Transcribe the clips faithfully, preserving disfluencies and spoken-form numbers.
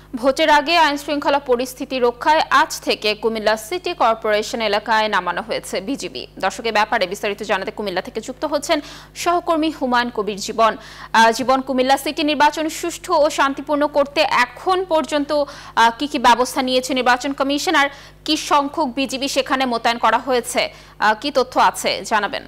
ভোটের আগে আইনশৃঙ্খলা পরিস্থিতি রক্ষায় আজ থেকে কুমিল্লা সিটি কর্পোরেশন এলাকায় নামানো হয়েছে বিজিবি। দর্শকের ব্যাপারে বিস্তারিত জানাতে কুমিল্লা থেকে যুক্ত হচ্ছেন সহকর্মী হুমায়ুন কবির জীবন। জীবন, কুমিল্লা সিটি নির্বাচন সুষ্ঠু ও শান্তিপূর্ণ করতে এখন পর্যন্ত কি কি ব্যবস্থা নিয়েছে নির্বাচন কমিশন, আর কি সংখ্যক বিজিবি সেখানে মোতায়েন করা হয়েছে, কি তথ্য আছে জানাবেন?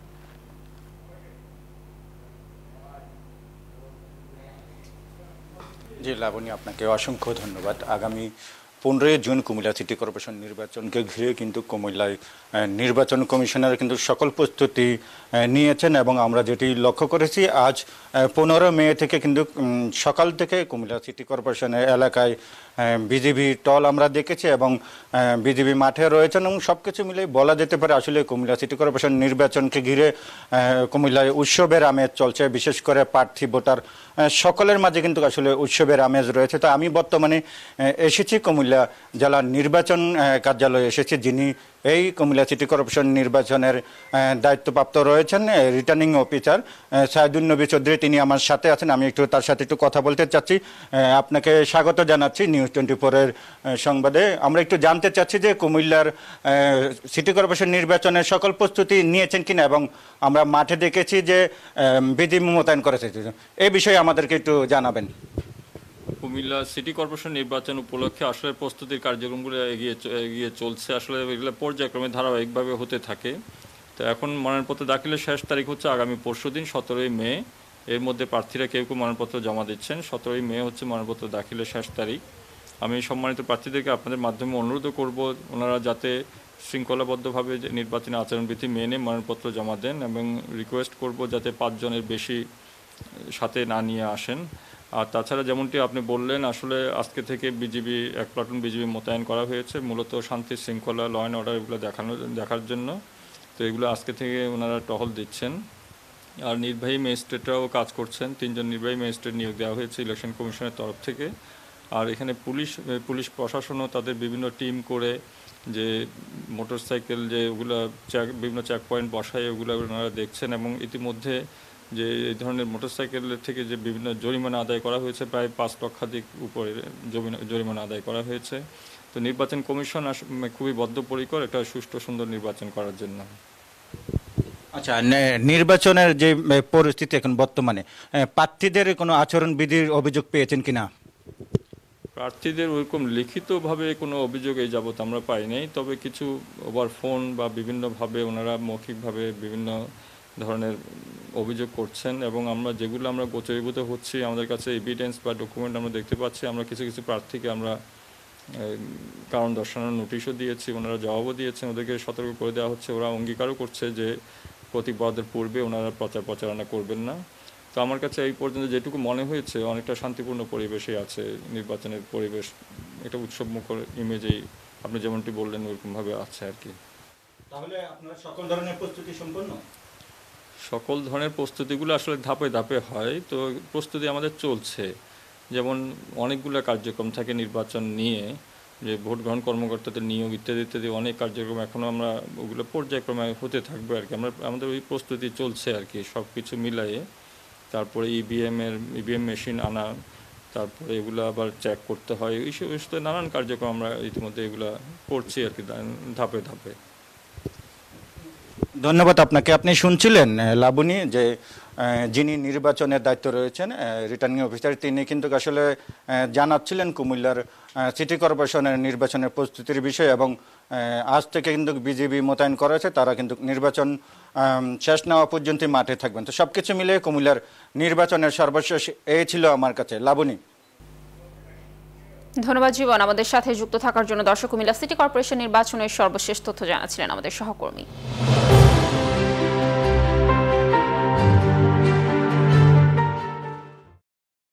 জি লাবণী, আপনাকে অসংখ্য ধন্যবাদ। আগামী পনেরোই জুন কুমিল্লা সিটি কর্পোরেশন নির্বাচনকে ঘিরে কিন্তু কুমিল্লায় নির্বাচন কমিশনার কিন্তু সকল প্রস্তুতি নিয়েছেন এবং আমরা যেটি লক্ষ্য করেছি আজ পনেরো মে থেকে কিন্তু সকাল থেকে কুমিল্লা সিটি কর্পোরেশনের এলাকায় বিজিবি টল আমরা দেখেছি এবং বিজিবি মাঠে রয়েছেন এবং সব কিছু মিলে বলা যেতে পারে আসলে কুমিল্লা সিটি কর্পোরেশন নির্বাচনকে ঘিরে কুমিল্লায় উৎসবের আমেজ চলছে। বিশেষ করে প্রার্থী ভোটার সকলের মাঝে কিন্তু আসলে উৎসবের আমেজ রয়েছে। তো আমি বর্তমানে এসেছি কুমিল্লা জেলা নির্বাচন কার্যালয়ে এসেছি, যিনি এই কুমিল্লা সিটি কর্পোরেশন নির্বাচনের দায়িত্বপ্রাপ্ত রয়েছেন রিটার্নিং অফিসার সাইদুন নবী চৌধুরী, তিনি আমার সাথে আছেন। আমি একটু তার সাথে একটু কথা বলতে চাচ্ছি। আপনাকে স্বাগত জানাচ্ছি নিউজ টোয়েন্টি ফোরের সংবাদে। আমরা একটু জানতে চাচ্ছি যে কুমিল্লার সিটি কর্পোরেশন নির্বাচনের সকল প্রস্তুতি নিয়েছেন কিনা, এবং আমরা মাঠে দেখেছি যে বিজিবি মোতায়েন করেছে, এই বিষয়ে আমাদেরকে একটু জানাবেন। কুমিল্লা সিটি কর্পোরেশন নির্বাচন উপলক্ষে আসলে প্রস্তুতির কার্যক্রমগুলো এগিয়ে এগিয়ে চলছে। আসলে এগুলো পর্যায়ক্রমে ধারাবাহিকভাবে হতে থাকে। তো এখন মনোনয়নপত্র দাখিলের শেষ তারিখ হচ্ছে আগামী পরশু দিন সতেরোই মে। এর মধ্যে প্রার্থীরা কেউ কেউ মনোনয়নপত্র জমা দিচ্ছেন। সতেরোই মে হচ্ছে মনোনয়নপত্র দাখিলের শেষ তারিখ। আমি সম্মানিত প্রার্থীদেরকে আপনাদের মাধ্যমে অনুরোধ করব ওনারা যাতে শৃঙ্খলাবদ্ধভাবে নির্বাচনী আচরণবিধি মেনে মনোনয়নপত্র জমা দেন, এবং রিকোয়েস্ট করব যাতে পাঁচজনের বেশি সাথে না নিয়ে আসেন। আর তাছাড়া যেমনটি আপনি বললেন, আসলে আজকে থেকে বিজিবি এক প্লাটুন বিজিবি মোতায়েন করা হয়েছে মূলত শান্তি শৃঙ্খলা ল অ্যান্ড অর্ডার এগুলো দেখানো দেখার জন্য। তো এগুলো আজকে থেকে ওনারা টহল দিচ্ছেন। আর নির্বাহী ম্যাজিস্ট্রেটরাও কাজ করছেন, তিনজন নির্বাহী ম্যাজিস্ট্রেট নিয়োগ দেওয়া হয়েছে ইলেকশন কমিশনের তরফ থেকে। আর এখানে পুলিশ পুলিশ প্রশাসনও তাদের বিভিন্ন টিম করে যে মোটরসাইকেল যে ওগুলো চেক বিভিন্ন চেক পয়েন্ট বসায় ওগুলো ওনারা দেখছেন, এবং ইতিমধ্যে যে এই ধরনের মোটরসাইকেলের থেকে যে বিভিন্ন জরিমানা আদায় করা হয়েছে, প্রায় পাঁচ লক্ষাধিক উপরে জরিমানা আদায় করা হয়েছে। তো নির্বাচন কমিশন খুবই বদ্ধপরিকর একটা সুষ্ঠু সুন্দর নির্বাচন করার জন্য। আচ্ছা, নির্বাচনের যে পরিস্থিতি এখন বর্তমানে, প্রার্থীদের কোনো আচরণবিধির অভিযোগ পেয়েছেন কিনা? প্রার্থীদের ওইরকম লিখিতভাবে কোনো অভিযোগ এই যাবৎ আমরা পাই নাই, তবে কিছু ওভার ফোন বা বিভিন্নভাবে ওনারা মৌখিকভাবে বিভিন্ন ধরনের অভিযোগ করছেন, এবং আমরা যেগুলো আমরা গোচরীভূত হচ্ছি আমাদের কাছে এভিডেন্স বা ডকুমেন্ট আমরা দেখতে পাচ্ছি। আমরা কিছু কিছু প্রার্থীকে আমরা কারণ দর্শানোর নোটিশও দিয়েছি, ওনারা জবাবও দিয়েছেন, ওদেরকে সতর্ক করে দেওয়া হচ্ছে। ওরা অঙ্গীকারও করছে যে প্রতিবাদের পূর্বে ওনারা প্রচার প্রচারণা করবেন না। তো আমার কাছে এই পর্যন্ত যেটুকু মনে হয়েছে অনেকটা শান্তিপূর্ণ পরিবেশে আছে নির্বাচনের পরিবেশ, এটা উৎসবমুখর ইমেজেই আপনি যেমনটি বললেন ওইরকমভাবে আছে আর কি। তাহলে আপনারা সকল ধরনের প্রস্তুতি সম্পন্ন? সকল ধরনের প্রস্তুতিগুলো আসলে ধাপে ধাপে হয়, তো প্রস্তুতি আমাদের চলছে। যেমন অনেকগুলো কার্যক্রম থাকে নির্বাচন নিয়ে, যে ভোট গ্রহণ কর্মকর্তাদের নিয়োগ ইত্যাদি ইত্যাদি অনেক কার্যক্রম এখনও আমরা ওগুলো পর্যায়ক্রমে হতে থাকবে আর কি। আমরা আমাদের ওই প্রস্তুতি চলছে আর কি, সব কিছু মিলাইয়ে। তারপরে ইভিএমের ইভিএম মেশিন আনা, তারপরে এগুলো আবার চেক করতে হয়, এইসব নানান কার্যক্রম আমরা ইতিমধ্যে এগুলো করছি আর কি ধাপে ধাপে। ধন্যবাদ আপনাকে। আপনি শুনছিলেন লাবণী যে যিনি নির্বাচনের দায়িত্ব রয়েছেন রিটার্নিং অফিসার, তিনি কিন্তু আসলে জানাচ্ছিলেন কুমিল্লার সিটি কর্পোরেশনের নির্বাচনের প্রস্তুতির বিষয়ে, এবং আজ থেকে কিন্তু বিজিবি মোতায়েন করা হয়েছে। তারা কিন্তু নির্বাচন শেষ নেওয়া পর্যন্ত মাঠে থাকবেন। তো সব কিছু মিলে কুমিল্লার নির্বাচনের সর্বশেষ এই ছিল আমার কাছে। লাবণী, ধন্যবাদ জীবন আমাদের সাথে যুক্ত থাকার জন্য। দর্শক, কুমিল্লা সিটি কর্পোরেশন নির্বাচনের সর্বশেষ তথ্য জানাচ্ছিলেন আমাদের সহকর্মী।